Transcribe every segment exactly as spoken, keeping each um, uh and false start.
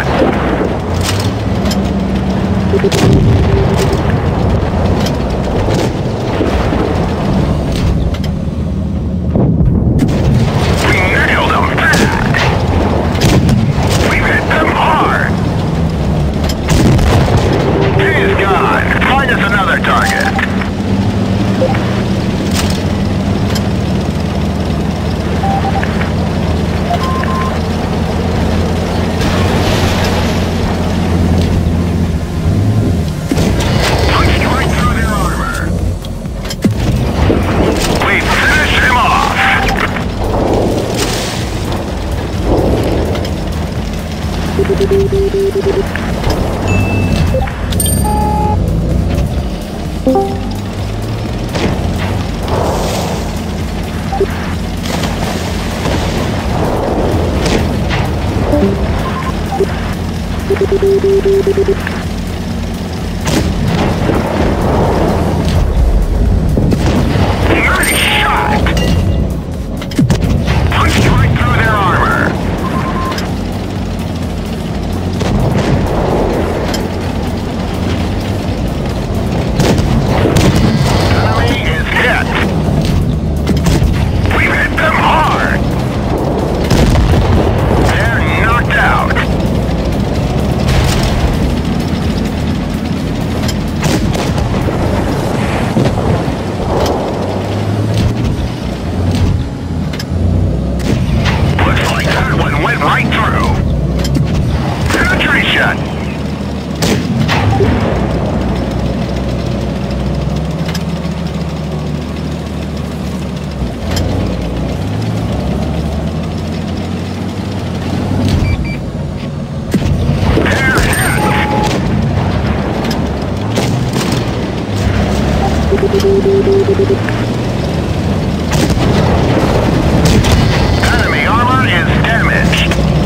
shot! We nailed them bad! We've hit them hard! He's gone! Find us another target! Nice shot! Punched right through their armor. Enemy is hit. We've hit them hard. They're knocked out. Looks like that one went right through. Penetration. They're hit. Enemy armor is damaged.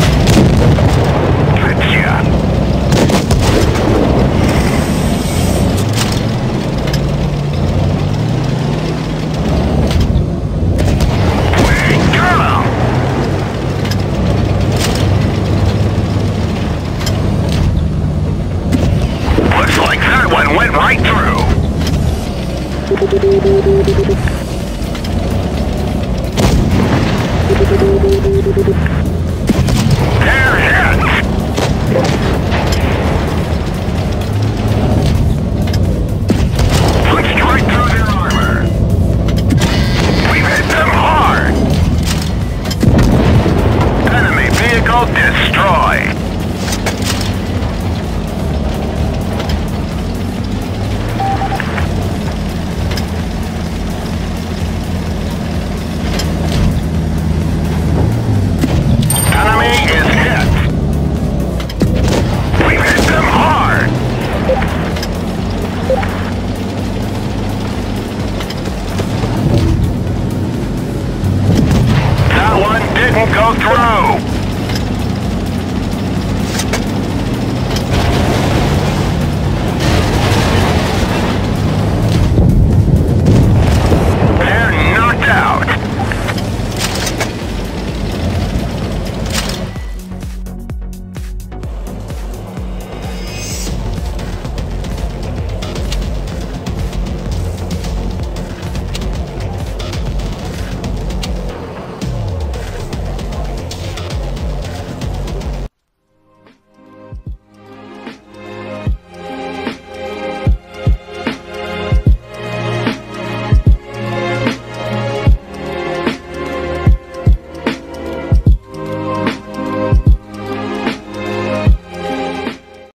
Gotcha. We got him. Looks like that one went right through. They're hit! Punched right through their armor. We've hit them hard. Enemy vehicle destroyed.